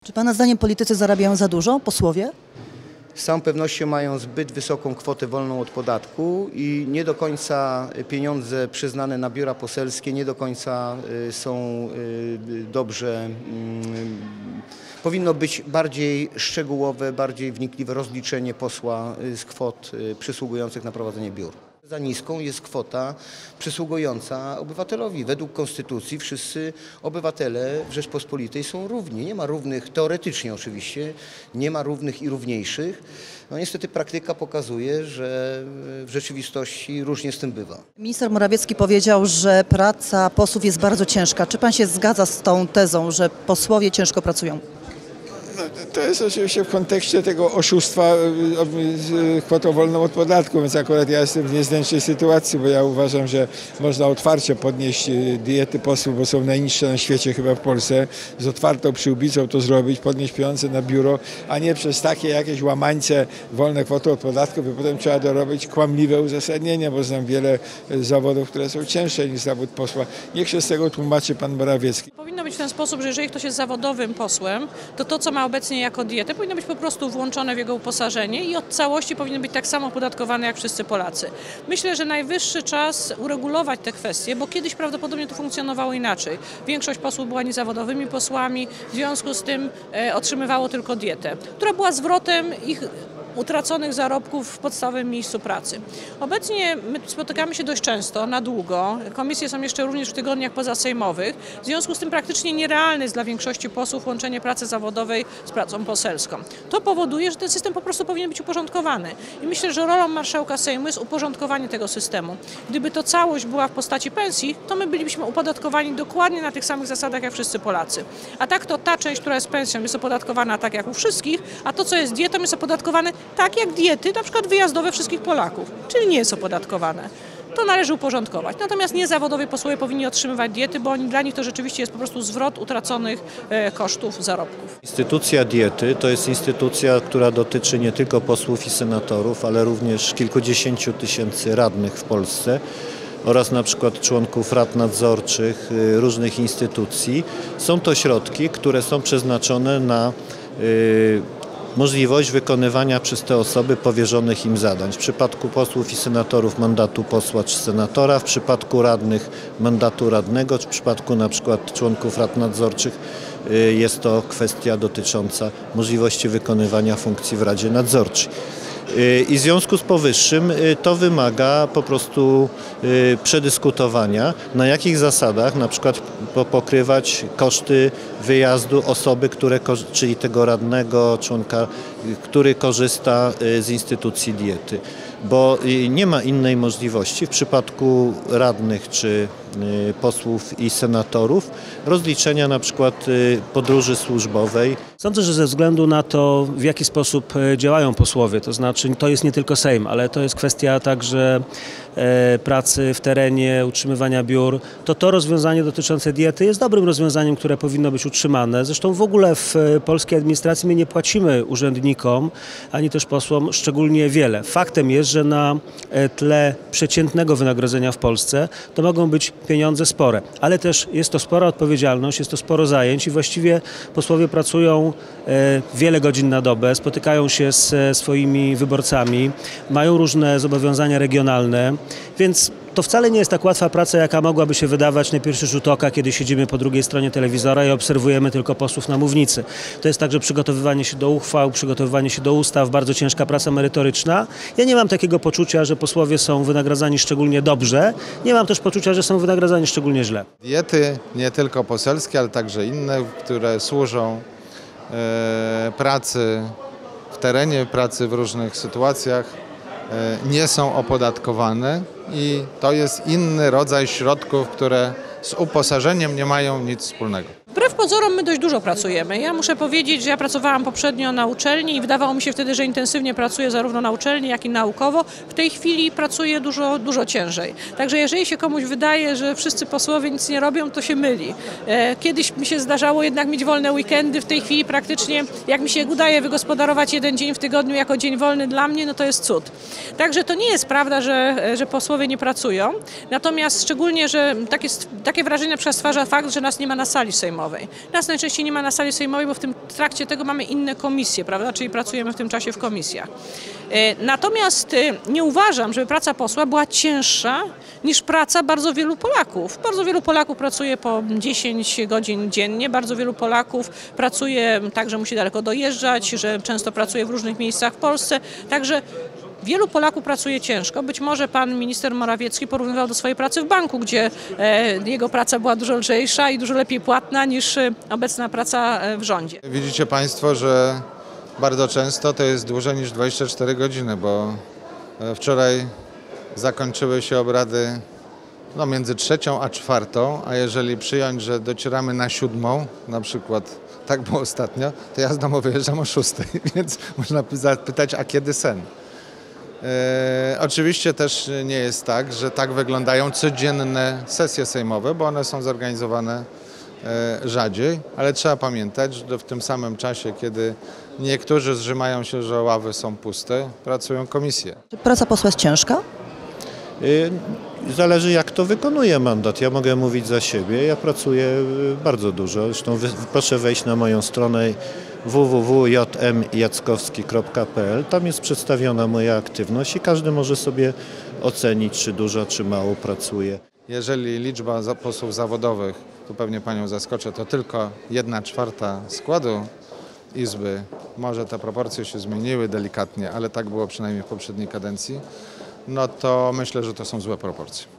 Czy Pana zdaniem politycy zarabiają za dużo, posłowie? Z całą pewnością mają zbyt wysoką kwotę wolną od podatku i nie do końca pieniądze przyznane na biura poselskie nie do końca są dobrze. Powinno być bardziej szczegółowe, bardziej wnikliwe rozliczenie posła z kwot przysługujących na prowadzenie biur. Za niską jest kwota przysługująca obywatelowi. Według konstytucji wszyscy obywatele w Rzeczpospolitej są równi. Nie ma równych, teoretycznie oczywiście, nie ma równych i równiejszych. No niestety praktyka pokazuje, że w rzeczywistości różnie z tym bywa. Minister Morawiecki powiedział, że praca posłów jest bardzo ciężka. Czy Pan się zgadza z tą tezą, że posłowie ciężko pracują? To jest oczywiście w kontekście tego oszustwa z kwotą wolną od podatku, więc akurat ja jestem w niezręcznej sytuacji, bo ja uważam, że można otwarcie podnieść diety posłów, bo są najniższe na świecie chyba w Polsce, z otwartą przyłbicą to zrobić, podnieść pieniądze na biuro, a nie przez takie jakieś łamańce wolne kwoty od podatku, by potem trzeba dorobić kłamliwe uzasadnienia, bo znam wiele zawodów, które są cięższe niż zawód posła. Niech się z tego tłumaczy pan Morawiecki. Powinno być w ten sposób, że jeżeli ktoś jest zawodowym posłem, to co ma obecnie jako dietę powinno być po prostu włączone w jego uposażenie i od całości powinien być tak samo opodatkowany jak wszyscy Polacy. Myślę, że najwyższy czas uregulować te kwestie, bo kiedyś prawdopodobnie to funkcjonowało inaczej. Większość posłów była niezawodowymi posłami, w związku z tym otrzymywało tylko dietę, która była zwrotem ich utraconych zarobków w podstawowym miejscu pracy. Obecnie my spotykamy się dość często, na długo. Komisje są jeszcze również w tygodniach pozasejmowych. W związku z tym praktycznie nierealne jest dla większości posłów łączenie pracy zawodowej z pracą poselską. To powoduje, że ten system po prostu powinien być uporządkowany. I myślę, że rolą marszałka Sejmu jest uporządkowanie tego systemu. Gdyby to całość była w postaci pensji, to my bylibyśmy opodatkowani dokładnie na tych samych zasadach jak wszyscy Polacy. A tak to ta część, która jest pensją, jest opodatkowana tak jak u wszystkich, a to, co jest dietą, jest opodatkowane tak jak diety, na przykład wyjazdowe wszystkich Polaków, czyli nie jest opodatkowane. To należy uporządkować. Natomiast niezawodowi posłowie powinni otrzymywać diety, bo dla nich to rzeczywiście jest po prostu zwrot utraconych kosztów zarobków. Instytucja diety to jest instytucja, która dotyczy nie tylko posłów i senatorów, ale również kilkudziesięciu tysięcy radnych w Polsce oraz na przykład członków rad nadzorczych różnych instytucji. Są to środki, które są przeznaczone na możliwość wykonywania przez te osoby powierzonych im zadań. W przypadku posłów i senatorów mandatu posła czy senatora, w przypadku radnych mandatu radnego, czy w przypadku na przykład członków rad nadzorczych jest to kwestia dotycząca możliwości wykonywania funkcji w Radzie Nadzorczej. I w związku z powyższym to wymaga po prostu przedyskutowania, na jakich zasadach na przykład pokrywać koszty wyjazdu osoby, czyli tego radnego członka, który korzysta z instytucji diety. Bo nie ma innej możliwości w przypadku radnych czy posłów i senatorów rozliczenia na przykład podróży służbowej. Sądzę, że ze względu na to, w jaki sposób działają posłowie, to znaczy to jest nie tylko Sejm, ale to jest kwestia także pracy w terenie, utrzymywania biur, to rozwiązanie dotyczące diety jest dobrym rozwiązaniem, które powinno być utrzymane. Zresztą w ogóle w polskiej administracji my nie płacimy urzędnikom, ani też posłom szczególnie wiele. Faktem jest, że na tle przeciętnego wynagrodzenia w Polsce to mogą być pieniądze spore, ale też jest to spora odpowiedzialność, jest to sporo zajęć i właściwie posłowie pracują wiele godzin na dobę, spotykają się z swoimi wyborcami, mają różne zobowiązania regionalne, więc to wcale nie jest tak łatwa praca, jaka mogłaby się wydawać na pierwszy rzut oka, kiedy siedzimy po drugiej stronie telewizora i obserwujemy tylko posłów na mównicy. To jest także przygotowywanie się do uchwał, przygotowywanie się do ustaw, bardzo ciężka praca merytoryczna. Ja nie mam takiego poczucia, że posłowie są wynagradzani szczególnie dobrze. Nie mam też poczucia, że są wynagradzani szczególnie źle. Diety nie tylko poselskie, ale także inne, które służą pracy w terenie, pracy w różnych sytuacjach, nie są opodatkowane i to jest inny rodzaj środków, które z uposażeniem nie mają nic wspólnego. Wbrew pozorom my dość dużo pracujemy. Ja muszę powiedzieć, że ja pracowałam poprzednio na uczelni i wydawało mi się wtedy, że intensywnie pracuję zarówno na uczelni, jak i naukowo. W tej chwili pracuję dużo ciężej. Także jeżeli się komuś wydaje, że wszyscy posłowie nic nie robią, to się myli. Kiedyś mi się zdarzało jednak mieć wolne weekendy, w tej chwili praktycznie jak mi się udaje wygospodarować jeden dzień w tygodniu jako dzień wolny dla mnie, no to jest cud. Także to nie jest prawda, że posłowie nie pracują. Natomiast szczególnie, że takie wrażenie na przykład stwarza fakt, że nas nie ma na sali sejmowej. sejmowej. Nas najczęściej nie ma na sali sejmowej, bo w trakcie tego mamy inne komisje, prawda? Czyli pracujemy w tym czasie w komisjach. Natomiast nie uważam, żeby praca posła była cięższa niż praca bardzo wielu Polaków. Bardzo wielu Polaków pracuje po 10 godzin dziennie, bardzo wielu Polaków pracuje tak, że musi daleko dojeżdżać, że często pracuje w różnych miejscach w Polsce. Także wielu Polaków pracuje ciężko. Być może pan minister Morawiecki porównywał do swojej pracy w banku, gdzie jego praca była dużo lżejsza i dużo lepiej płatna niż obecna praca w rządzie. Widzicie Państwo, że bardzo często to jest dłużej niż 24 godziny, bo wczoraj zakończyły się obrady między 3 a 4, a jeżeli przyjąć, że docieramy na 7, na przykład tak było ostatnio, to ja z domu wyjeżdżam o 6, więc można zapytać, a kiedy sen? Oczywiście też nie jest tak, że tak wyglądają codzienne sesje sejmowe, bo one są zorganizowane rzadziej, ale trzeba pamiętać, że w tym samym czasie, kiedy niektórzy zrzymają się, że ławy są puste, pracują komisje. Czy praca posła jest ciężka? Zależy, jak to wykonuje mandat. Ja mogę mówić za siebie. Ja pracuję bardzo dużo. Zresztą proszę wejść na moją stronę www.jmjackowski.pl. Tam jest przedstawiona moja aktywność i każdy może sobie ocenić, czy dużo, czy mało pracuje. Jeżeli liczba posłów zawodowych, tu pewnie Panią zaskoczę, to tylko 1/4 składu Izby, może te proporcje się zmieniły delikatnie, ale tak było przynajmniej w poprzedniej kadencji, no to myślę, że to są złe proporcje.